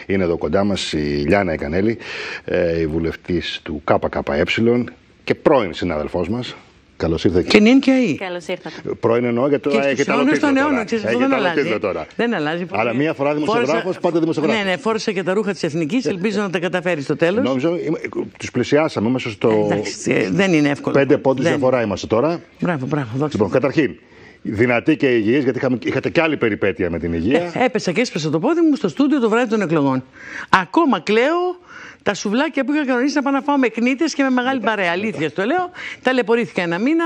Είναι εδώ κοντά μας η Λιάννα Εκανέλη, η βουλευτής του ΚΚΕ και πρώην συνάδελφός μας. Καλώς ήρθατε. Και νυν και αή. Καλώς ήρθατε. Πρώην εννοώ γιατί τώρα έχετε άλλο τίτλο. Δεν αλλάζει. Δεν αλλάζει. Αλλά μία φορά δημοσιογράφος, πάντα δημοσιογράφος. Ναι, φόρεσα και τα ρούχα της Εθνικής. Ελπίζω να τα καταφέρει στο τέλος. Νόμιζα, τους πλησιάσαμε. Είμαστε στο. Δεν είναι εύκολο. 5 πόντους διαφορά είμαστε τώρα. Μπράβο. Λοιπόν, καταρχήν, δυνατή και υγιής, γιατί είχατε και άλλη περιπέτεια με την υγεία. Έπεσα και έσπασα το πόδι μου στο στούντιο το βράδυ των εκλογών. Ακόμα κλαίω. Τα σουβλάκια που είχα κανονίσει να πάω να φάω με κνίτες και με μεγάλη παρέα. Αλήθεια το λέω. Ταλαιπωρήθηκα ένα μήνα.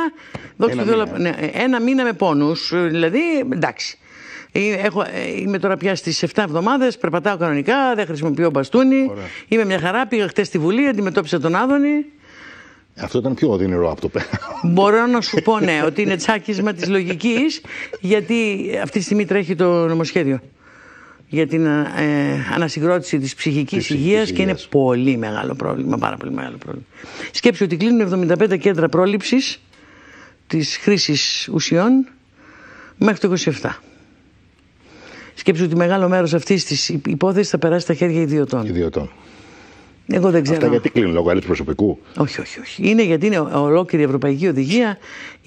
Ένα μήνα με πόνους. Δηλαδή, εντάξει. Είμαι τώρα πια στις 7 εβδομάδες. Περπατάω κανονικά. Δεν χρησιμοποιώ μπαστούνι. Ωραία. Είμαι μια χαρά. Πήγα χτες στη Βουλή. Αντιμετώπισα τον Άδωνη. Αυτό ήταν πιο οδυνηρό από το πέρα. Μπορώ να σου πω, ναι, ότι είναι τσάκισμα της λογικής. Γιατί αυτή τη στιγμή τρέχει το νομοσχέδιο για την ανασυγκρότηση της ψυχικής υγείας και είναι πολύ μεγάλο πρόβλημα, πάρα πολύ μεγάλο πρόβλημα. Σκέψου ότι κλείνουν 75 κέντρα πρόληψης της χρήσης ουσιών μέχρι το 27. Σκέψου ότι μεγάλο μέρος αυτής της υπόθεσης θα περάσει στα χέρια ιδιωτών. Εγώ δεν ξέρω. Αυτά γιατί κλείνουν, λόγω έλλειψης προσωπικού? Όχι. Είναι γιατί είναι ολόκληρη η ευρωπαϊκή οδηγία.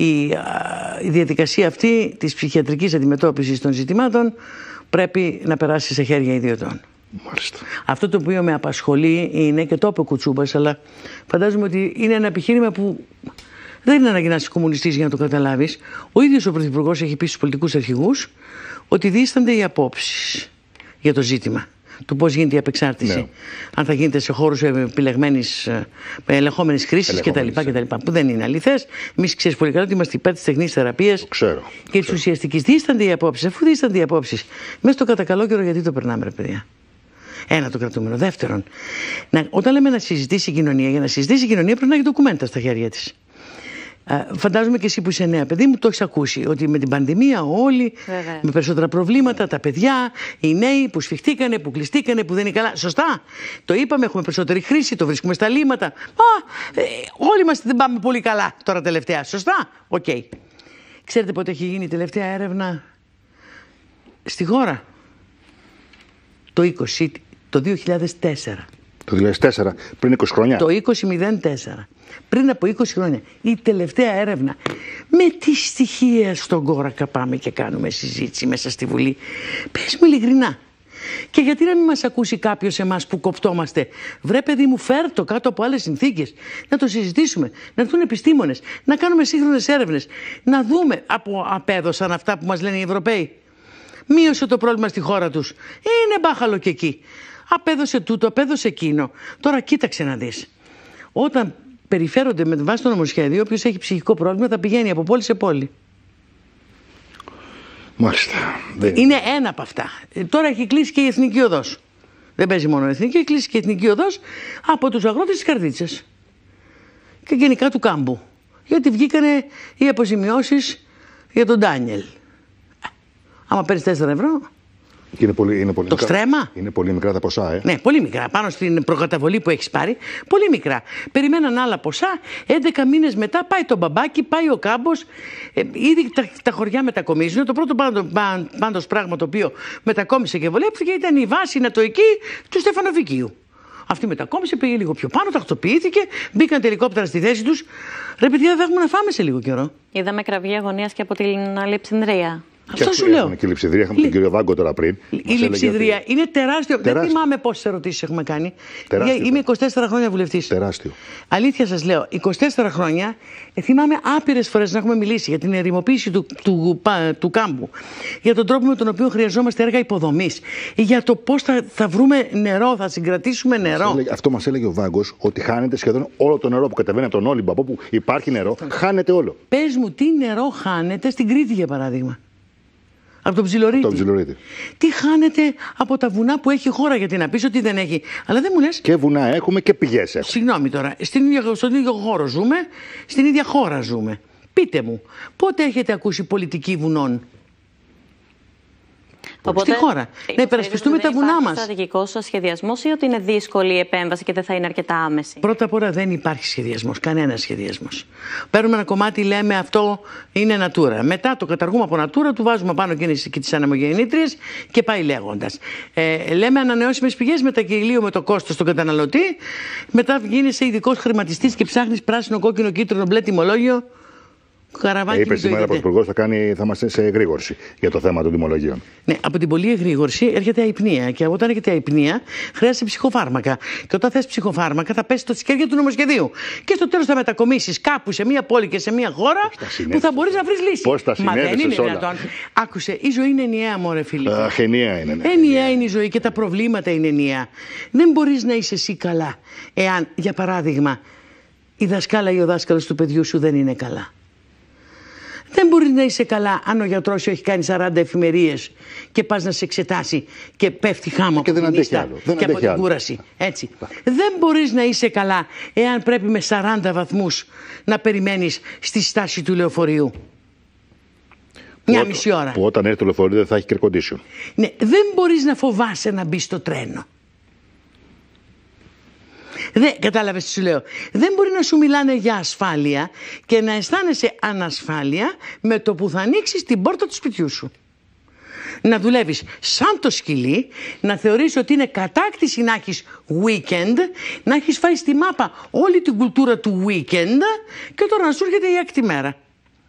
Η διαδικασία αυτή της ψυχιατρικής αντιμετώπισης των ζητημάτων πρέπει να περάσει σε χέρια ιδιωτών. Μάλιστα. Αυτό το οποίο με απασχολεί είναι, και το είπε ο Κουτσούμπας, αλλά φαντάζομαι ότι είναι ένα επιχείρημα που δεν είναι ανάγκη να είσαι κομμουνιστής για να το καταλάβεις. Ο ίδιος ο Πρωθυπουργός έχει πει στους πολιτικούς αρχηγούς ότι δίστανται οι απόψεις για το ζήτημα του πώς γίνεται η απεξάρτηση. Ναι. Αν θα γίνεται σε χώρους ελεγχόμενης χρήσης κτλ. Που δεν είναι αληθές. Εμείς ξέρεις πολύ καλά ότι είμαστε υπέρ της τεχνής θεραπείας και της ουσιαστικής. Δίστανται οι απόψεις. Αφού δίστανται οι απόψεις, μέσα στο κατά καλό καιρό γιατί το περνάμε, ρε παιδιά? Ένα το κρατούμενο. Δεύτερον, όταν λέμε να συζητήσει η κοινωνία, για να συζητήσει η κοινωνία πρέπει να έχει ντοκουμέντα στα χέρια της. Φαντάζομαι και εσύ που είσαι νέα παιδί μου το έχεις ακούσει ότι με την πανδημία όλοι με περισσότερα προβλήματα, τα παιδιά, οι νέοι που σφιχτήκανε, που κλειστήκανε, που δεν είναι καλά. Σωστά. Το είπαμε, έχουμε περισσότερη χρήση, το βρίσκουμε στα λίμματα. Όλοι μας δεν πάμε πολύ καλά τώρα τελευταία. Σωστά. Οκ. Ξέρετε πότε έχει γίνει η τελευταία έρευνα στη χώρα? Το 2004. Το 2004, πριν 20 χρόνια. Το 2004. Πριν από 20 χρόνια. Η τελευταία έρευνα. Με τι στοιχεία στον κόρακα πάμε και κάνουμε συζήτηση μέσα στη Βουλή? Πες μου ειλικρινά. Και γιατί να μην μας ακούσει κάποιος εμάς που κοπτόμαστε? Βρε παιδί μου, φέρ το κάτω από άλλες συνθήκες. Να το συζητήσουμε. Να έρθουν επιστήμονες. Να κάνουμε σύγχρονες έρευνες. Να δούμε απέδωσαν αυτά που μας λένε οι Ευρωπαίοι. Μείωσε το πρόβλημα στη χώρα τους. Είναι μπάχαλο και εκεί. Απέδωσε τούτο, απέδωσε εκείνο. Τώρα κοίταξε να δεις. Όταν περιφέρονται με βάση το νομοσχέδιο, όποιος έχει ψυχικό πρόβλημα θα πηγαίνει από πόλη σε πόλη. Μάλιστα. Είναι ένα από αυτά. Τώρα έχει κλείσει και η Εθνική Οδός. Δεν παίζει μόνο η Εθνική, έχει κλείσει και η Εθνική Οδός από τους αγρότες της Καρδίτσας και γενικά του Κάμπου. Γιατί βγήκανε οι αποζημιώσεις για τον Ντάνιελ. Άμα παίρνεις 4 ευρώ. Είναι πολύ το μικρά. στρέμμα. Είναι πολύ μικρά τα ποσά, Ναι, πολύ μικρά. Πάνω στην προκαταβολή που έχεις πάρει, πολύ μικρά. Περιμέναν άλλα ποσά. 11 μήνες μετά πάει το μπαμπάκι, πάει ο κάμπος. Ήδη τα χωριά μετακομίζουν. Το πρώτο πάντως πράγμα το οποίο μετακόμισε και βολεύτηκε ήταν η βάση νατοική του Στεφανοφικίου. Αυτή μετακόμισε, πήγε λίγο πιο πάνω, τακτοποιήθηκε, μπήκαν τα ελικόπτερα στη θέση τους. Ρε παιδιά, δεν έχουμε να φάμε σε λίγο καιρό. Είδαμε κραυγή αγωνίας και από την Αλεξανδρία. Αυτό σου λέω. Και η λειψιδρία, είχαμε τον κύριο Βάγκο τώρα πριν. Η λειψιδρία είναι τεράστιο. Δεν θυμάμαι πόσες ερωτήσεις έχουμε κάνει. Είμαι 24 χρόνια βουλευτής. Τεράστιο. Αλήθεια σας λέω, 24 χρόνια θυμάμαι άπειρες φορές να έχουμε μιλήσει για την ερημοποίηση του κάμπου, για τον τρόπο με τον οποίο χρειαζόμαστε έργα υποδομής, για το πώς θα βρούμε νερό, θα συγκρατήσουμε νερό. Αυτό μας έλεγε ο Βάγκος, ότι χάνεται σχεδόν όλο το νερό που κατεβαίνει από τον Όλυμπο. Από όπου υπάρχει νερό, χάνεται όλο. Πες μου, τι νερό χάνεται στην Κρήτη, για παράδειγμα? Από τον Ψιλορίτη. Τι χάνεται από τα βουνά που έχει η χώρα, γιατί να πεις ότι δεν έχει. Αλλά δεν μου λες. Και βουνά έχουμε και πηγές έχουμε. Συγγνώμη τώρα. Στον ίδιο χώρο ζούμε, στην ίδια χώρα ζούμε. Πείτε μου, πότε έχετε ακούσει πολιτική βουνών? στη χώρα. Να υπερασπιστούμε τα βουνά μας. Είναι στρατηγικός σχεδιασμός ή ότι είναι δύσκολη η επέμβαση και δεν θα είναι αρκετά άμεση? Πρώτα απ' όλα δεν υπάρχει σχεδιασμός, κανένα σχεδιασμός. Παίρνουμε ένα κομμάτι, λέμε αυτό είναι Natura. Μετά το καταργούμε από Natura, του βάζουμε πάνω και τις ανεμογεννήτριες και πάει λέγοντας. Λέμε ανανεώσιμες πηγές, μετακυλίω με το κόστος στον καταναλωτή. Μετά γίνεσαι ειδικός χρηματιστής και ψάχνεις πράσινο, κόκκινο, κίτρινο, μπλε τιμολόγιο. Είπε σήμερα ο Πρωθυπουργός θα είμαστε σε εγρήγορση για το θέμα των τιμολογίων. Ναι, από την πολλή εγρήγορση έρχεται αϊπνία. Και όταν έρχεται αϊπνία, χρειάζεται ψυχοφάρμακα. Και όταν θες ψυχοφάρμακα, θα πέσει στο χέρια του νομοσχεδίου. Και στο τέλος θα μετακομίσεις κάπου σε μία πόλη και σε μία χώρα που θα μπορείς να βρεις λύση. Πώς τα συνέδεσες όλα? Δυνατόν. Άκουσε, η ζωή είναι ενιαία, μωρέ φίλε. Αχ, ενιαία είναι. Ναι. Ενιαία είναι η ζωή και τα προβλήματα είναι ενιαία. Δεν μπορείς να είσαι εσύ καλά, εάν, για παράδειγμα, η δασκάλα ή ο δάσκαλος του παιδιού σου δεν είναι καλά. Δεν μπορεί να είσαι καλά αν ο γιατρός σου έχει κάνει 40 εφημερίες και πας να σε εξετάσει και πέφτει χάμω από την ίστα και από την κούραση. Έτσι. Δεν μπορείς να είσαι καλά εάν πρέπει με 40 βαθμούς να περιμένεις στη στάση του λεωφορείου. Μια μισή ώρα. Που όταν έρθει το λεωφορείο δεν θα έχει air condition. Ναι, δεν μπορείς να φοβάσαι να μπεις στο τρένο. Κατάλαβες τι σου λέω. Δεν μπορεί να σου μιλάνε για ασφάλεια και να αισθάνεσαι ανασφάλεια με το που θα ανοίξεις την πόρτα του σπιτιού σου. Να δουλεύεις σαν το σκυλί, να θεωρείς ότι είναι κατάκτηση να έχεις weekend, να έχεις φάει στη μάπα όλη την κουλτούρα του weekend και τώρα να σου έρχεται η έκτη μέρα.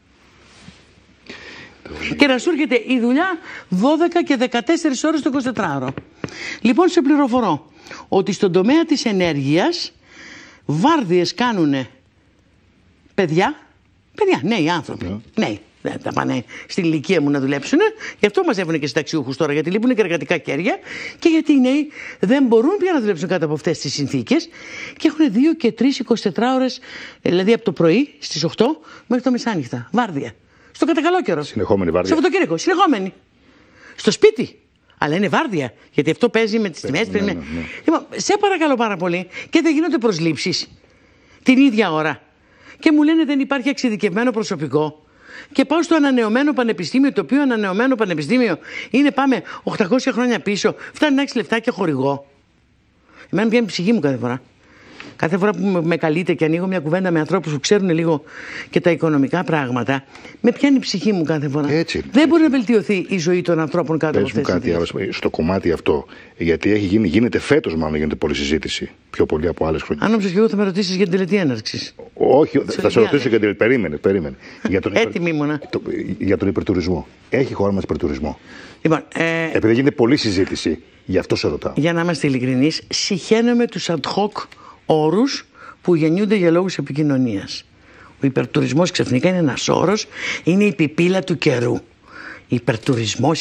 Και να σου έρχεται η δουλειά 12 και 14 ώρες το 24ωρο. Λοιπόν, σε πληροφορώ ότι στον τομέα της ενέργειας βάρδιες κάνουνε παιδιά, νέοι άνθρωποι, νέοι. Δεν τα πάνε στην ηλικία μου να δουλέψουν. Γι' αυτό μαζεύουν και συνταξιούχους τώρα, γιατί λείπουν και εργατικά κέρια και γιατί οι νέοι δεν μπορούν πια να δουλέψουν κάτω από αυτές τις συνθήκες και έχουν 2 και 3 24 ώρες, δηλαδή από το πρωί στις 8 μέχρι το μεσάνυχτα. Βάρδια. Στο κατακαλό καιρό. Συνεχόμενη βάρδια. Σαββατοκύριακο. Συνεχόμενη. Στο σπίτι. Αλλά είναι βάρδια, γιατί αυτό παίζει με τις τιμές. Ναι. Λοιπόν, σε παρακαλώ πάρα πολύ, και δεν γίνονται προσλήψεις την ίδια ώρα. Και μου λένε δεν υπάρχει εξειδικευμένο προσωπικό. Και πάω στο ανανεωμένο πανεπιστήμιο, το οποίο ανανεωμένο πανεπιστήμιο είναι, πάμε 800 χρόνια πίσω, φτάνει να έχεις λεφτά και χορηγό. Εμένα πιάνει η ψυχή μου κάθε φορά. Κάθε φορά που με καλείτε και ανοίγω μια κουβέντα με ανθρώπους που ξέρουν λίγο και τα οικονομικά πράγματα, με πιάνει η ψυχή μου κάθε φορά. Δεν μπορεί να βελτιωθεί η ζωή των ανθρώπων κάτω από αυτές τις συνθήκες. Στο κομμάτι αυτό, γιατί γίνεται φέτος, μάλλον γίνεται πολλή συζήτηση, πιο πολύ από άλλες χρονιές. Αν νόμιζες και εγώ θα με ρωτήσεις για την τελετή έναρξης. Όχι, θα σε ρωτήσω για την. Περίμενε. Έτοιμη ήμουνα. Για τον υπερτουρισμό. Έχει η χώρα μας υπερτουρισμό? Λοιπόν, επειδή γίνεται πολλή συζήτηση, γι' αυτό σε ρωτάω. Για να είμαστε ειλικρινείς, συχαίνομαι τους ad hoc όρους που γεννιούνται για λόγους επικοινωνίας. Ο υπερτουρισμός ξαφνικά είναι ένας όρος, είναι η πιπίλα του καιρού. Υπερτουρισμός.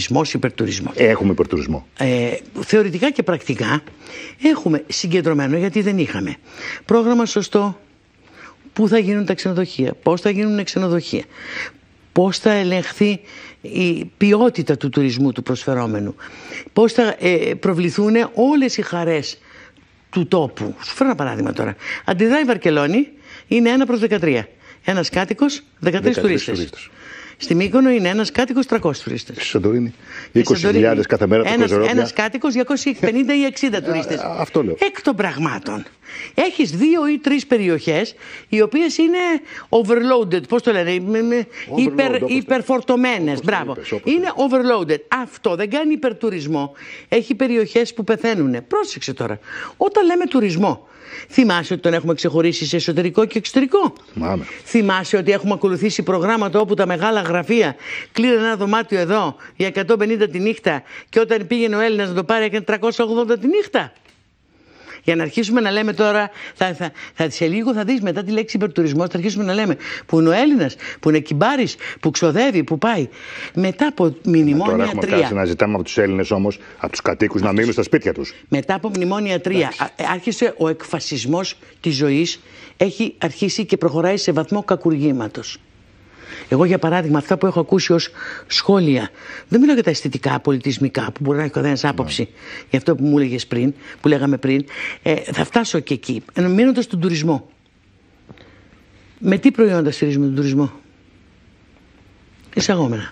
Έχουμε υπερτουρισμό. Θεωρητικά και πρακτικά έχουμε συγκεντρωμένο, γιατί δεν είχαμε πρόγραμμα σωστό. Πού θα γίνουν τα ξενοδοχεία, πώς θα γίνουν ξενοδοχεία, πώς θα ελεγχθεί η ποιότητα του τουρισμού του προσφερόμενου, πώς θα προβληθούν όλες οι χαρές του τόπου. Σου φέρω ένα παράδειγμα τώρα. Αντιδράει η Βαρκελόνη, είναι 1 προς 13. Ένας κάτοικος, 13 τουρίστες. Στη Μύκονο είναι ένας κάτοικος, 300 τουρίστες. Στη Σαντορίνη, 20.000 κάθε μέρα. Ένας κάτοικος, 250 ή 60 τουρίστες. Αυτό λέω. Εκ των πραγμάτων, έχεις 2 ή 3 περιοχές οι οποίες είναι overloaded, πώς το λένε, υπερφορτωμένες. Μπράβο. Είναι overloaded. Αυτό δεν κάνει υπερτουρισμό. Έχει περιοχές που πεθαίνουνε. Πρόσεξε τώρα. Όταν λέμε τουρισμό, θυμάσαι ότι τον έχουμε ξεχωρίσει σε εσωτερικό και εξωτερικό? Θυμάσαι ότι έχουμε ακολουθήσει προγράμματα όπου τα μεγάλα γραφεία κλείνουν ένα δωμάτιο εδώ για 150 τη νύχτα και όταν πήγαινε ο Έλληνας να το πάρει έκανε 380 τη νύχτα? Για να αρχίσουμε να λέμε τώρα, σε λίγο θα δεις μετά τη λέξη υπερτουρισμός, θα αρχίσουμε να λέμε που είναι ο Έλληνας, που είναι κυμπάρης, που ξοδεύει, που πάει. Μετά από μνημόνια 3. Τώρα έχουμε φτάσει να ζητάμε από τους Έλληνες όμως, από τους κατοίκους, να μείνουν στα σπίτια τους. Μετά από μνημόνια 3 άρχισε ο εκφασισμός της ζωής, έχει αρχίσει και προχωράει σε βαθμό κακουργήματος. Εγώ, για παράδειγμα, αυτά που έχω ακούσει ως σχόλια, δεν μιλάω για τα αισθητικά, πολιτισμικά, που μπορεί να έχει ο καθένας άποψη για αυτό που μου έλεγες πριν, που λέγαμε πριν, θα φτάσω και εκεί, μείνοντας στον τουρισμό. Με τι προϊόντα στηρίζουμε τον τουρισμό? Εισαγόμενα.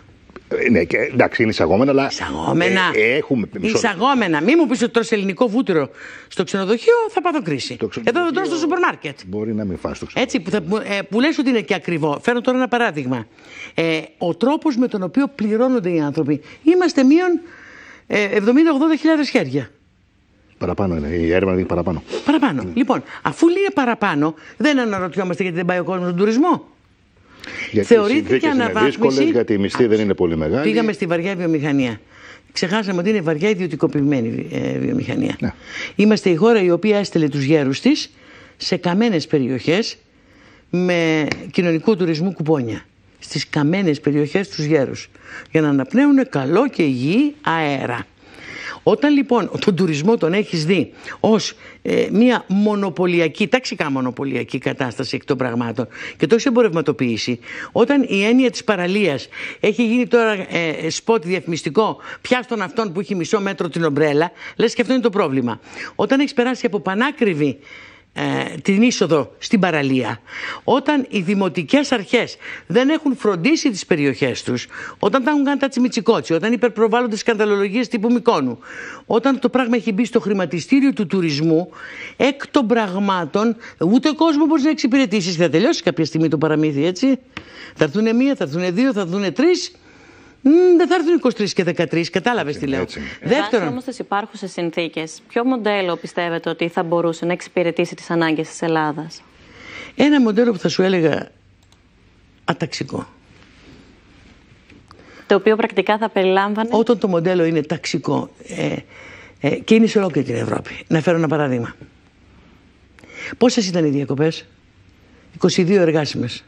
Ναι, και, εντάξει, είναι εισαγόμενα, αλλά. Εισαγόμενα. Έχουμε. Εισαγόμενα. Μη μου πεις ότι τρως ελληνικό βούτυρο στο ξενοδοχείο, θα πάθω κρίση. Εδώ δεν τρως στο σούπερ μάρκετ. Μπορεί να μην φας το ξενοδοχείο. Έτσι, που λες ότι είναι και ακριβό. Φέρνω τώρα ένα παράδειγμα. Ο τρόπος με τον οποίο πληρώνονται οι άνθρωποι. Είμαστε μείον 70-80.000 χέρια. Παραπάνω είναι. Η έρευνα δείχνει παραπάνω. Παραπάνω. Λοιπόν, αφού είναι παραπάνω, δεν αναρωτιόμαστε γιατί δεν πάει ο κόσμος στον τουρισμό. Γιατί θεωρήθηκε αναβάθμιση. Γιατί οι μισθοί δεν είναι πολύ μεγάλοι. Πήγαμε στη βαριά βιομηχανία. Ξεχάσαμε ότι είναι βαριά ιδιωτικοποιημένη βιομηχανία. Ναι. Είμαστε η χώρα η οποία έστελε τους γέρους της σε καμένες περιοχές με κοινωνικού τουρισμού κουπόνια. Στις καμένες περιοχές τους γέρους. Για να αναπνέουν καλό και υγιή αέρα. Όταν λοιπόν τον τουρισμό τον έχεις δει ως μια μονοπωλιακή, ταξικά μονοπωλιακή κατάσταση εκ των πραγμάτων και το έχεις εμπορευματοποιήσει, όταν η έννοια της παραλίας έχει γίνει τώρα σποτ διαφημιστικό, πιάστον αυτόν που έχει μισό μέτρο την ομπρέλα, λες και αυτό είναι το πρόβλημα. Όταν έχεις περάσει από πανάκριβη την είσοδο στην παραλία, όταν οι δημοτικές αρχές δεν έχουν φροντίσει τις περιοχές τους, όταν τα έχουν κάνει τα τσιμιτσικότσι, όταν υπερπροβάλλονται σκανδαλολογίες τύπου Μικόνου, όταν το πράγμα έχει μπει στο χρηματιστήριο του τουρισμού, εκ των πραγμάτων ούτε κόσμο μπορείς να εξυπηρετήσεις. Θα τελειώσει κάποια στιγμή το παραμύθι, έτσι. Θα έρθουν μία, θα έρθουν δύο, θα έρθουν τρεις. Δεν θα έρθουν 23 και 13, κατάλαβες τι λέω. Δεύτερον, όμως τις υπάρχουσες συνθήκες, ποιο μοντέλο πιστεύετε ότι θα μπορούσε να εξυπηρετήσει τις ανάγκες της Ελλάδας? Ένα μοντέλο που θα σου έλεγα αταξικό. Το οποίο πρακτικά θα περιλάμβανε. Όταν το μοντέλο είναι ταξικό και είναι σε ολόκληρη την Ευρώπη. Να φέρω ένα παράδειγμα. Πόσες ήταν οι διακοπές? 22 εργάσιμες.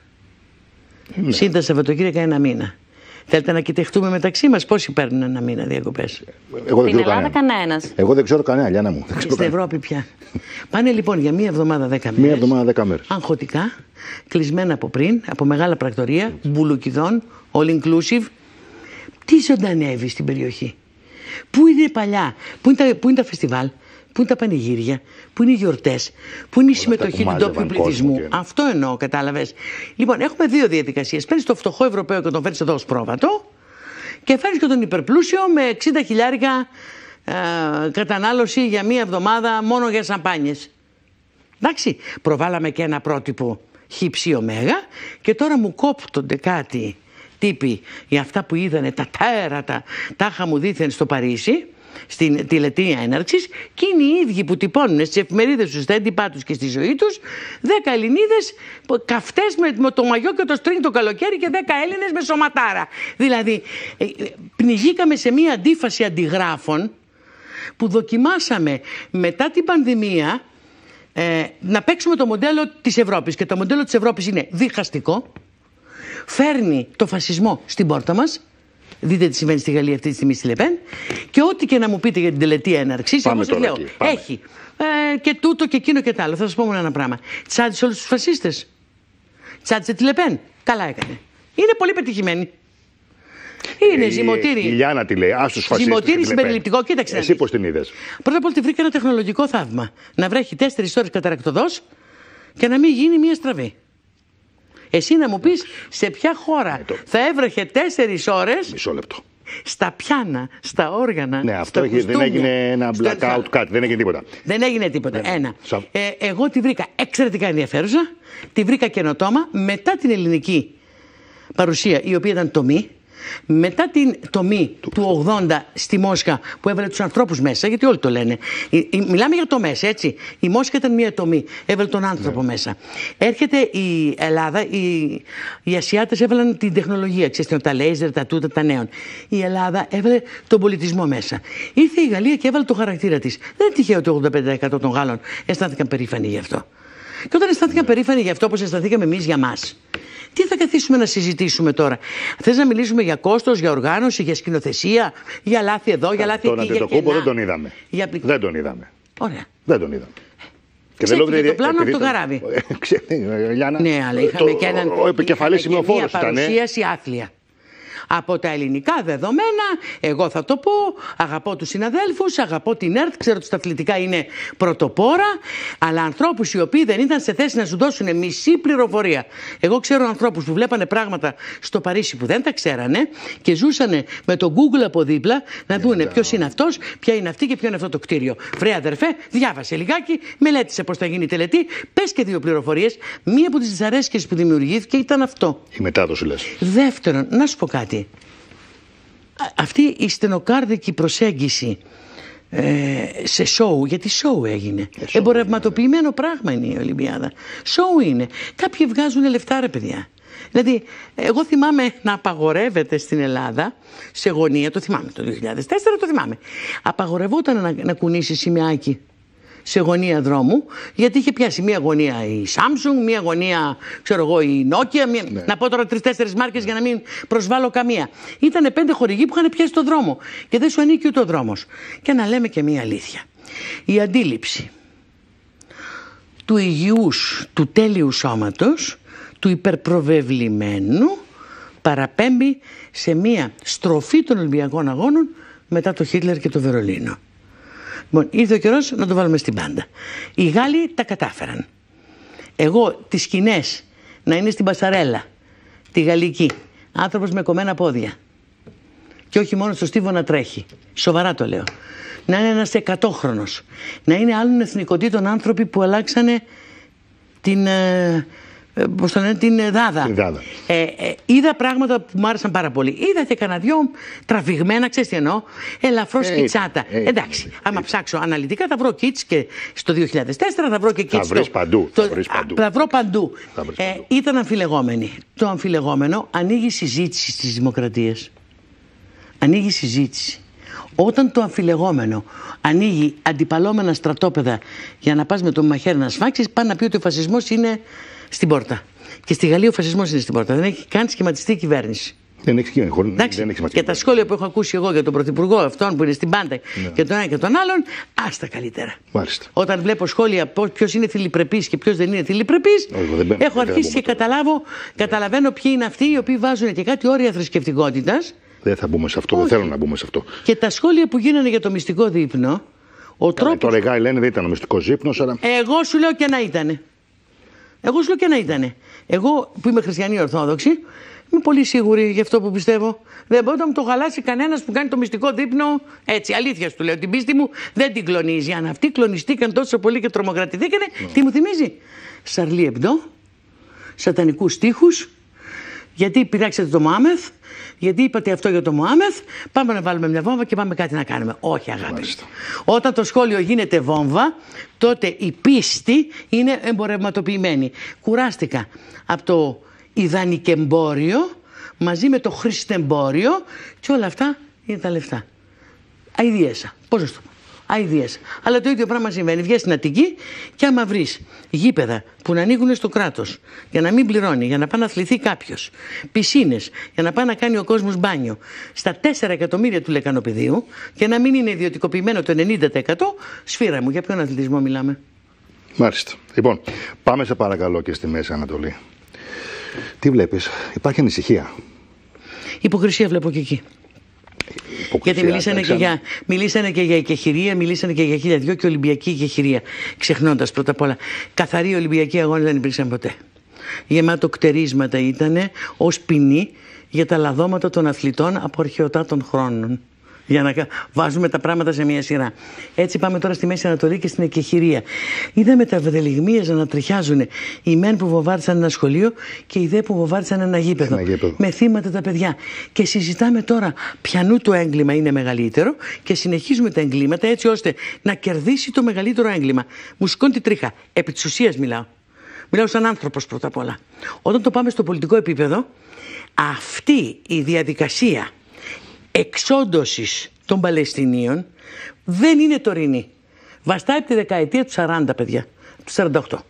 Ναι. Συν τα Σαββατοκύριακα ένα μήνα. Θέλετε να κοιτεχτούμε μεταξύ μας πόσοι παίρνουν ένα μήνα διακοπές? Στην Ελλάδα κανένας. Εγώ δεν ξέρω κανένα, Λιάννα μου. Στην Ευρώπη πια. Πάνε λοιπόν για μία εβδομάδα 10 μέρες. Μία εβδομάδα 10 μέρες. Αγχωτικά, κλεισμένα από πριν, από μεγάλα πρακτορία, μπουλουκιδών, all inclusive. Τι ζωντανεύει στην περιοχή? Πού είναι παλιά, πού είναι τα φεστιβάλ, πού είναι τα πανηγύρια, πού είναι οι γιορτές, πού είναι η συμμετοχή του ντόπιου πληθυσμού. Και... Αυτό εννοώ, κατάλαβες. Λοιπόν, έχουμε δύο διαδικασίες. Παίρνεις το φτωχό Ευρωπαίο και τον φέρνεις εδώ ως πρόβατο και φέρνεις και τον υπερπλούσιο με 60 χιλιάρικα κατανάλωση για μία εβδομάδα μόνο για σαμπάνιες. Εντάξει, προβάλαμε και ένα πρότυπο χυψή ωμέγα και τώρα μου κόπτονται κάτι τύποι για αυτά που είδανε τα τέρατα τάχα μου δήθεν στο Παρίσι, στην τηλετία έναρξης, και είναι οι ίδιοι που τυπώνουν στις εφημερίδες τους, στα έντυπά τους και στη ζωή τους 10 Ελληνίδες καυτές με το μαγιό και το στρίνγκ το καλοκαίρι και 10 Έλληνες με σωματάρα. Δηλαδή πνιγήκαμε σε μία αντίφαση αντιγράφων που δοκιμάσαμε μετά την πανδημία να παίξουμε το μοντέλο της Ευρώπης, και το μοντέλο της Ευρώπης είναι διχαστικό, φέρνει το φασισμό στην πόρτα μας. Δείτε τι συμβαίνει στη Γαλλία αυτή τη στιγμή στη Λεπέν. Και ό,τι και να μου πείτε για την τελετία έναρξης, εγώ σας λέω, έχει και τούτο και εκείνο και τ' άλλο. Θα σας πω μόνο ένα πράγμα. Τσάντισε όλους τους φασίστες. Τσάντισε τη Λεπέν. Καλά έκανε. Είναι πολύ πετυχημένη. Είναι ζυμωτήρι. Η Λιάννα τη λέει. Ας τους φασίστες. Ζυμωτήρι συμπεριληπτικό. Κοίταξε. Εσύ πώς την είδες? Πρώτα απ' όλα τη βρήκα ένα τεχνολογικό θαύμα. Να βρέχει 4 ώρες καταρακτοδός και να μην γίνει μία στραβή. Εσύ να μου πεις σε ποια χώρα θα έβρεχε 4 ώρες. Μισό λεπτό. Στα πιάνα, στα όργανα. Ναι, αυτό δεν έγινε ένα blackout, κάτι. Δεν έγινε τίποτα. Δεν έγινε τίποτα. Ένα. Εγώ τη βρήκα εξαιρετικά ενδιαφέρουσα. Τη βρήκα καινοτόμα μετά την ελληνική παρουσία, η οποία ήταν τομή. Μετά την τομή του 80 στη Μόσχα που έβαλε τους ανθρώπους μέσα, γιατί όλοι το λένε. Μιλάμε για τομές, έτσι. Η Μόσχα ήταν μια τομή, έβαλε τον άνθρωπο μέσα. Έρχεται η Ελλάδα, οι Ασιάτες έβαλαν την τεχνολογία, ξέρετε, τα λέιζερ, τα τούτα, τα νέων. Η Ελλάδα έβαλε τον πολιτισμό μέσα. Ήρθε η Γαλλία και έβαλε το χαρακτήρα της. Δεν είναι τυχαίο ότι 85% των Γάλλων αισθάνθηκαν περήφανοι γι' αυτό. Και όταν αισθάνθηκαν περήφανοι γι' αυτό, όπως αισθανθήκαμε εμείς για μας, τι θα καθίσουμε να συζητήσουμε τώρα? Θες να μιλήσουμε για κόστος, για οργάνωση, για σκηνοθεσία, για λάθη εδώ, για λάθη εκεί? Τον Αντετοκούμπο δεν τον είδαμε. Δεν τον είδαμε. Ωραία. Δεν τον είδαμε. Και δεν λέω το πλάνο από το καράβι. Ναι, αλλά είχαμε και έναν. Ο επικεφαλής σημειοφόρος ήταν. Μια παρουσίαση άθλια. Από τα ελληνικά δεδομένα, εγώ θα το πω, αγαπώ τους συναδέλφους, αγαπώ την ΕΡΤ, ξέρω ότι στα αθλητικά είναι πρωτοπόρα, αλλά ανθρώπους οι οποίοι δεν ήταν σε θέση να σου δώσουν μισή πληροφορία. Εγώ ξέρω ανθρώπους που βλέπανε πράγματα στο Παρίσι που δεν τα ξέρανε και ζούσανε με το Google από δίπλα να δούνε ποιος είναι αυτός, ποια είναι αυτή και ποιο είναι αυτό το κτίριο. Βρε αδερφέ, διάβασε λιγάκι, μελέτησε πώς θα γίνει η τελετή, πες και 2 πληροφορίες. Μία από τις δυσαρέσκειες που δημιουργήθηκε ήταν αυτό. Η μετάδοση, λες. Δεύτερον, να σου πω κάτι. Αυτή η στενοκάρδικη προσέγγιση σε σόου, γιατί σόου έγινε. Εμπορευματοποιημένο πράγμα είναι η Ολυμπιάδα. Σόου είναι. Κάποιοι βγάζουν λεφτά, ρε παιδιά. Δηλαδή, εγώ θυμάμαι να απαγορεύεται στην Ελλάδα σε γωνία, το θυμάμαι το 2004, το θυμάμαι. Απαγορευόταν να κουνήσει σημαίακι σε γωνία δρόμου, γιατί είχε πιάσει μία γωνία η Samsung, μία γωνία, ξέρω εγώ, η Nokia, να πω τώρα 3-4 μάρκες για να μην προσβάλλω καμία. Ήτανε 5 χορηγοί που είχαν πιάσει το δρόμο και δεν σου ανήκει ούτε ο δρόμος. Και να λέμε και μία αλήθεια. Η αντίληψη του υγιούς, του τέλειου σώματος, του υπερπροβεβλημένου, παραπέμπει σε μία στροφή των Ολυμπιακών Αγώνων μετά το Χίτλερ και το Βερολίνο. Λοιπόν, ήρθε ο καιρός να το βάλουμε στην πάντα. Οι Γάλλοι τα κατάφεραν. Εγώ τις σκηνές να είναι στην Πασαρέλα, τη γαλλική, άνθρωπος με κομμένα πόδια και όχι μόνο στο στίβο να τρέχει, σοβαρά το λέω, να είναι ένας 100χρονος, να είναι άλλων εθνικοτήτων άνθρωποι που αλλάξανε την... πώς το λένε, την Δάδα. Είδα πράγματα που μου άρεσαν πάρα πολύ. Είδα και κανένα 2 τραβηγμένα, ξέρεις τι εννοώ, ελαφρώς κιτσάτα. Εντάξει, άμα ψάξω αναλυτικά θα βρω κιτς και στο 2004 θα βρω και κιτς. Θα βρεις παντού. Θα βρω παντού. Ήταν αμφιλεγόμενοι. Το αμφιλεγόμενο ανοίγει συζήτηση στις δημοκρατίες. Ανοίγει συζήτηση. Όταν το αμφιλεγόμενο ανοίγει αντιπαλώμενα στρατόπεδα για να πας με το μαχαίρι να σφάξεις, πάνε να πει ότι ο φασισμός είναι στην πόρτα. Και στη Γαλλία ο φασισμός είναι στην πόρτα. Δεν έχει καν σχηματιστεί η κυβέρνηση. Δεν έχει σχηματιστεί. Και τα σχόλια που έχω ακούσει εγώ για τον πρωθυπουργό, αυτόν που είναι στην πάντα, και τον ένα και τον άλλον, άστα καλύτερα. Μάλιστα. Όταν βλέπω σχόλια ποιος είναι θηλυπρεπής και ποιος δεν είναι θηλυπρεπής, έχω αρχίσει και καταλαβαίνω ποιοι είναι αυτοί οι οποίοι βάζουν και κάτι όρια θρησκευτικότητας. Δεν θα μπούμε σε αυτό, δεν θέλω να μπούμε σε αυτό. Και τα σχόλια που γίνανε για το μυστικό δείπνο. Τώρα οι Γάλλοι λένε δεν ήταν ο μυστικός δείπνος, αλλά. Εγώ σου λέω και να ήτανε. Εγώ που είμαι χριστιανή Ορθόδοξη, είμαι πολύ σίγουρη γι' αυτό που πιστεύω. Δεν μπορεί να μου το χαλάσει κανένας που κάνει το μυστικό δείπνο έτσι. Αλήθεια σου λέω. Την πίστη μου δεν την κλονίζει. Αν αυτοί κλονιστήκαν τόσο πολύ και τρομοκρατηθήκανε, τι μου θυμίζει? Σαρλί Εμπντό, σατανικούς στίχους, γιατί πειράξατε το Μωάμεθ, γιατί είπατε αυτό για το Μωάμεθ, πάμε να βάλουμε μια βόμβα και πάμε κάτι να κάνουμε. Όχι, αγάπη. Μάλιστα. Όταν το σχόλιο γίνεται βόμβα, τότε η πίστη είναι εμπορευματοποιημένη. Κουράστηκα από το ιδανικεμπόριο μαζί με το χριστεμπόριο και όλα αυτά είναι τα λεφτά. Αηδίασα. Πώς να το πω? Αηδίασα. Αλλά το ίδιο πράγμα συμβαίνει. Βγες στην Αττική και άμα βρεις γήπεδα που να ανοίγουν στο κράτος για να μην πληρώνει, για να πάει να αθληθεί κάποιος, πισίνες για να πάει να κάνει ο κόσμος μπάνιο, στα 4 εκατομμύρια του λεκανοπεδίου και να μην είναι ιδιωτικοποιημένο το 90%, σφύρα μου, για ποιον αθλητισμό μιλάμε? Μάλιστα. Λοιπόν, πάμε σε παρακαλώ και στη Μέση Ανατολή. Τι βλέπεις? Υπάρχει ανησυχία? Υποκρισία βλέπω και εκεί. Γιατί μιλήσανε και για εκεχηρία, μιλήσανε και για 1002 και Ολυμπιακή εκεχηρία. Ξεχνώντας πρώτα απ' όλα, καθαροί Ολυμπιακοί αγώνες δεν υπήρξαν ποτέ. Γεμάτο κτερίσματα ήτανε ως ποινή για τα λαδώματα των αθλητών από αρχαιοτάτων χρόνων. Για να βάζουμε τα πράγματα σε μια σειρά. Έτσι πάμε τώρα στη Μέση Ανατολή και στην εκεχηρία. Είδαμε τα βδελιγμίες να τριχιάζουν. Οι μεν που βομβάρδισαν ένα σχολείο και οι δε που βομβάρδισαν ένα γήπεδο. Με θύματα τα παιδιά. Και συζητάμε τώρα ποιανού το έγκλημα είναι μεγαλύτερο και συνεχίζουμε τα εγκλήματα έτσι ώστε να κερδίσει το μεγαλύτερο έγκλημα. Μου σηκώνει τη τρίχα. Επί της ουσίας μιλάω. Μιλάω σαν άνθρωπος πρώτα απ' όλα. Όταν το πάμε στο πολιτικό επίπεδο, αυτή η διαδικασία εξόντωσης των Παλαιστινίων δεν είναι τωρινή. Βαστάει από τη δεκαετία του 40, παιδιά, του 48.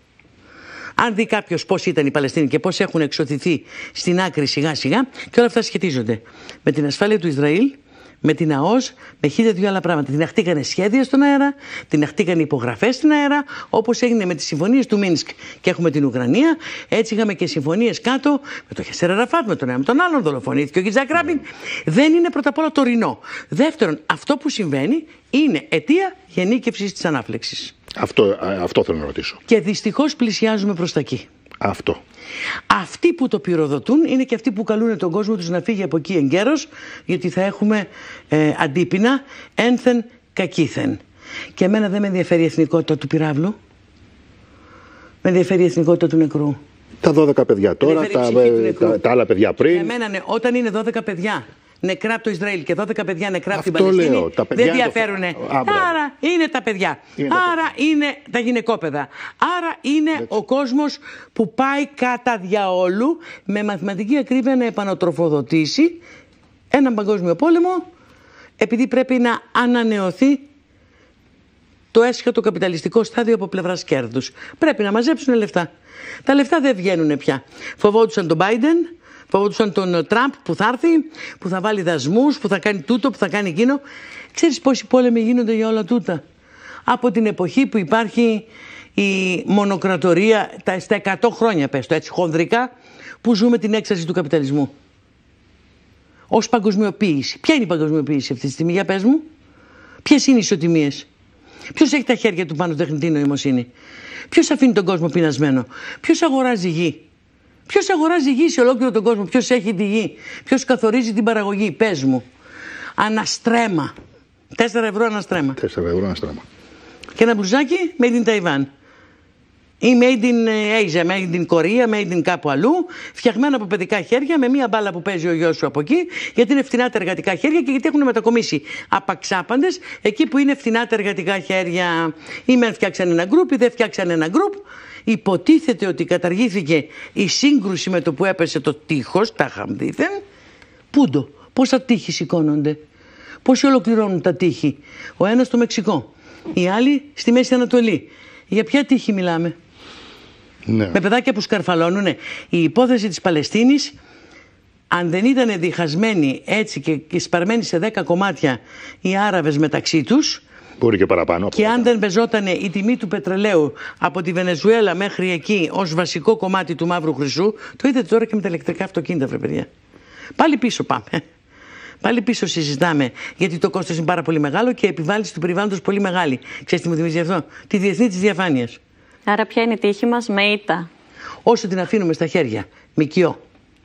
Αν δει κάποιος πώς ήταν οι Παλαιστίνοι και πώς έχουν εξωθηθεί στην άκρη σιγά σιγά, και όλα αυτά σχετίζονται με την ασφάλεια του Ισραήλ, με την ΑΟΣ, με 1002 άλλα πράγματα. Την αχτήκανε σχέδια στον αέρα, την αχτήκανε υπογραφές στην αέρα, όπως έγινε με τις συμφωνίες του Μίνσκ και έχουμε την Ουκρανία. Έτσι είχαμε και συμφωνίες κάτω με τον Γιασέρ Αραφάτ, με τον ένα με τον άλλον, δολοφονήθηκε ο Γιτσάκ Ράπιν. Δεν είναι πρώτα απ' όλα τωρινό. Δεύτερον, αυτό που συμβαίνει είναι αιτία γενίκευσης της ανάφλεξης. Αυτό θέλω να ρωτήσω. Και δυστυχώς πλησιάζουμε προς τα εκεί. Αυτό. Αυτοί που το πυροδοτούν είναι και αυτοί που καλούν τον κόσμο τους να φύγει από εκεί εγκαίρως, γιατί θα έχουμε αντίπεινα ένθεν κακήθεν. Και εμένα δεν με ενδιαφέρει η εθνικότητα του πυράβλου. Με ενδιαφέρει η εθνικότητα του νεκρού. Τα 12 παιδιά τώρα, τα άλλα παιδιά πριν. Για μένα, ναι, όταν είναι 12 παιδιά νεκρά από το Ισραήλ και 12 παιδιά νεκρά από την Παλαιστίνη, δεν διαφέρουν. Άρα είναι τα παιδιά. Άρα είναι τα γυναικόπαιδα. Άρα είναι ο κόσμος που πάει κατά διαόλου με μαθηματική ακρίβεια να επανατροφοδοτήσει έναν παγκόσμιο πόλεμο, επειδή πρέπει να ανανεωθεί το έσχατο καπιταλιστικό στάδιο από πλευράς κέρδους. Πρέπει να μαζέψουν λεφτά. Τα λεφτά δεν βγαίνουν πια. Φοβόντουσαν τον Biden, φοβόντουσαν τον Τραμπ που θα έρθει, που θα βάλει δασμούς, που θα κάνει τούτο, που θα κάνει εκείνο. Ξέρεις πόσοι πόλεμοι γίνονται για όλα τούτα? Από την εποχή που υπάρχει η μονοκρατορία, στα 100 χρόνια πες το έτσι χονδρικά, που ζούμε την έξαρση του καπιταλισμού. Ως παγκοσμιοποίηση. Ποια είναι η παγκοσμιοποίηση αυτή τη στιγμή, για πες μου? Ποιες είναι οι ισοτιμίες? Ποιος έχει τα χέρια του πάνω στην τεχνητή νοημοσύνη? Ποιος αφήνει τον κόσμο πεινασμένο? Ποιος αγοράζει γη? Ποιος αγοράζει γη σε ολόκληρο τον κόσμο? Ποιος έχει τη γη? Ποιος καθορίζει την παραγωγή? Πες μου. Αναστρέμα. 4 ευρώ αναστρέμα. 4 ευρώ αναστρέμα. Και ένα μπλουζάκι made in Taiwan. Ή made in Asia, made in Korea, made in κάπου αλλού, φτιαγμένα από παιδικά χέρια, με μία μπάλα που παίζει ο γιος σου από εκεί, γιατί είναι φθηνά τα εργατικά χέρια και γιατί έχουν μετακομίσει απαξάπαντες εκεί που είναι φθηνά τα εργατικά χέρια. Ή μεν φτιάξαν ένα γκρουπ ή δεν φτιάξαν ένα γκρουπ. Υποτίθεται ότι καταργήθηκε η σύγκρουση με το που έπεσε το τείχος, τα χαμδίθεν. Πούντο, πόσα τείχη σηκώνονται, πόσοι ολοκληρώνουν τα τείχη? Ο ένας στο Μεξικό, οι άλλοι στη Μέση Ανατολή. Για ποια τείχη μιλάμε? Ναι. Με παιδάκια που σκαρφαλώνουνε. Η υπόθεση της Παλαιστίνης, αν δεν ήταν διχασμένοι έτσι και σπαρμένοι σε 10 κομμάτια οι Άραβες μεταξύ τους, μπορεί και παραπάνω. Και αν δεν πεζόταν η τιμή του πετρελαίου από τη Βενεζουέλα μέχρι εκεί ως βασικό κομμάτι του μαύρου χρυσού, το είδατε τώρα και με τα ηλεκτρικά αυτοκίνητα, βρε παιδιά. Πάλι πίσω πάμε. Πάλι πίσω συζητάμε, γιατί το κόστος είναι πάρα πολύ μεγάλο και η επιβάλληση του περιβάλλοντος πολύ μεγάλη. Ξέρεις τι μου θυμίζει αυτό? Τη διεθνή της διαφάνειας. Άρα ποια είναι η τύχη μας? Με ήττα. Όσο την αφήνουμε στα χέρια ΜΚΟ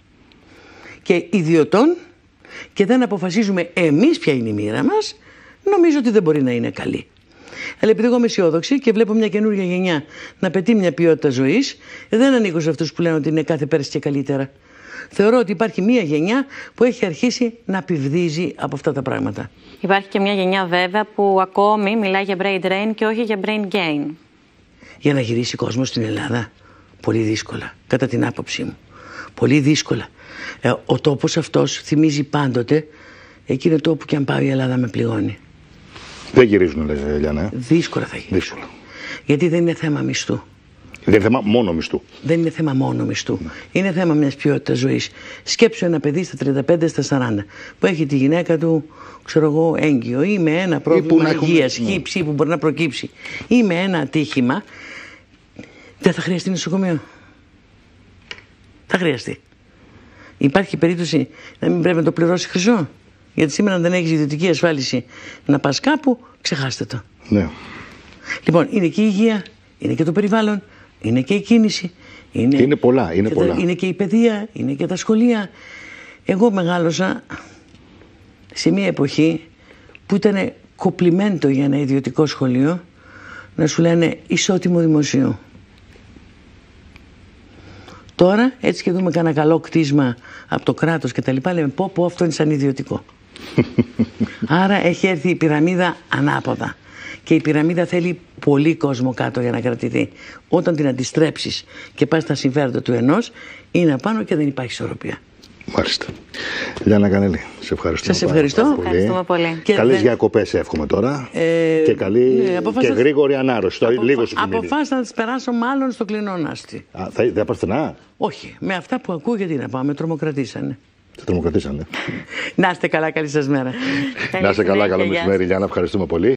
και ιδιωτών και δεν αποφασίζουμε εμείς ποια είναι η μοίρα μας, νομίζω ότι δεν μπορεί να είναι καλή. Αλλά επειδή εγώ είμαι αισιόδοξη και βλέπω μια καινούργια γενιά να πετύχει μια ποιότητα ζωής, δεν ανήκω σε αυτούς που λένε ότι είναι κάθε πέρσι και καλύτερα. Θεωρώ ότι υπάρχει μια γενιά που έχει αρχίσει να πηδίζει από αυτά τα πράγματα. Υπάρχει και μια γενιά βέβαια που ακόμη μιλάει για brain drain και όχι για brain gain. Για να γυρίσει κόσμος στην Ελλάδα, πολύ δύσκολα, κατά την άποψή μου. Πολύ δύσκολα. Ο τόπος αυτός θυμίζει πάντοτε εκείνο το που και αν πάει η Ελλάδα με πληγώνει. Δεν γυρίζουν, Λιάννα. Δύσκολα θα γυρίσουν. Δύσκολα. Γιατί δεν είναι θέμα μισθού. Δεν είναι θέμα μόνο μισθού. Δεν είναι θέμα μόνο μισθού. Είναι θέμα μιας ποιότητας ζωής. Σκέψου ένα παιδί στα 35, στα 40, που έχει τη γυναίκα του, ξέρω εγώ, έγκυο ή με ένα πρόβλημα υγείας, χύψη που μπορεί να προκύψει, ή με ένα ατύχημα. Δεν θα χρειαστεί νοσοκομείο. Θα χρειαστεί. Υπάρχει περίπτωση να μην πρέπει να το πληρώσει χρυσό? Γιατί σήμερα, αν δεν έχεις ιδιωτική ασφάλιση να πας κάπου, ξεχάστε το. Ναι. Λοιπόν, είναι και η υγεία, είναι και το περιβάλλον, είναι και η κίνηση. Είναι πολλά. Είναι και η παιδεία, είναι και τα σχολεία. Εγώ μεγάλωσα σε μια εποχή που ήταν κοπλιμέντο για ένα ιδιωτικό σχολείο να σου λένε ισότιμο δημοσίου. Τώρα, έτσι και δούμε κανένα καλό κτίσμα από το κράτος και τα λοιπά, λέμε πω αυτό είναι σαν ιδιωτικό. Άρα έχει έρθει η πυραμίδα ανάποδα. Και η πυραμίδα θέλει πολύ κόσμο κάτω για να κρατηθεί. Όταν την αντιστρέψεις και πας στα συμφέροντα του ενός, είναι απάνω και δεν υπάρχει ισορροπία. Μάλιστα. Λιάννα Κανέλη, σε ευχαριστώ. Σας ευχαριστώ. Ευχαριστούμε πολύ. Καλές διακοπές εύχομαι τώρα. Και καλή και γρήγορη ανάρρωση. Αποφάσισα να τις περάσω μάλλον στο κλεινό Νάστη. Δεν πας στενά? Όχι. Με αυτά που ακούω, γιατί να πάω, με τρομοκρατήσανε. Σε τρομοκρατήσανε. Να είστε καλά, καλή σας μέρα. Να είστε καλά, καλό μεσημέρι, Λιάννα, ευχαριστούμε πολύ.